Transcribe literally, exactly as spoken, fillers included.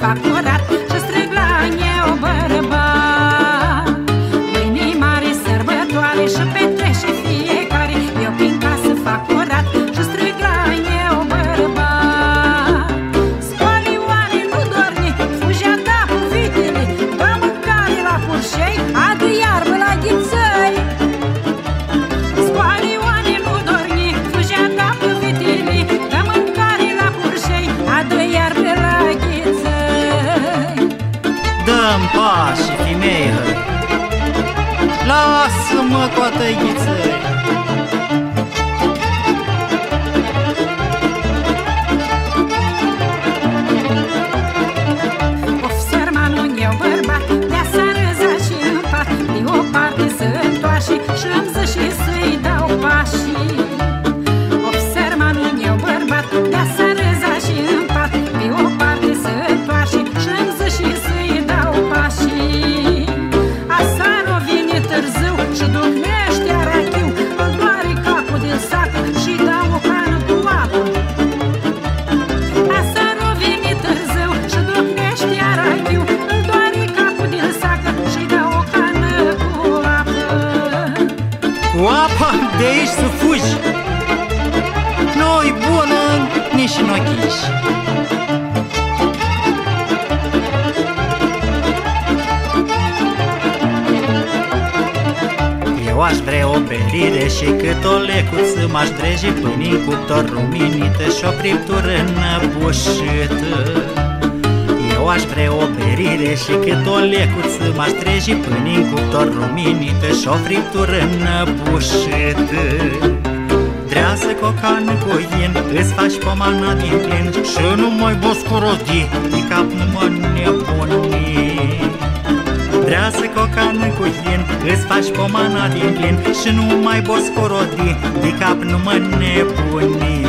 fac curat și strâng la eu bărbat. Mâine mare sărbătoare și petrece fiecare, eu prin casă fac curat și strâng la eu bărbat. Spalii oameni, nu dormi, fugea da cu vitele, dă mâncare la purșei, adu iarbă la ghițăi. Spalii oameni, nu dormi, fugea da cu vitele, dă mâncare la purșei, adu iarbă la ghițăi. Dă-mi pași, femeie, lasă-mă cu atâi ghițăi. Of, sărmanul meu bărbat, de-a s-a răzat și în pat, de o parte să întoarce și îmi ză și să-i dau pașii. Of, sărmanul meu bărbat, de-a s-a răzat și în pat, de o parte să întoarce și îmi ză și să-i dau pașii. Asarul vine târziu și ducnește arachiu, îl doare capul din sac și dau o cană cu apă. Asarul vine târziu și ducnește arachiu, îl doare capul din sac și dau o cană cu apă. Cu apa de aici să fugi, nu-i bună nici în ochiși. Eu aș vrea o berire și cât o lecuță m-aș dreji până în cuptor ruminită și o friptură năbușită. Eu aș vrea o berire și cât o lecuță m-aș dreji până în cuptor ruminită și o friptură năbușită. Dreasă cocană cu ien, îți faci pomana din plin și nu mai boscorodi, de cap nu mă nebuni. Dreasă cocană cu ien, îți faci pomana din plin și nu mai boscorodi, de cap nu mă nebuni.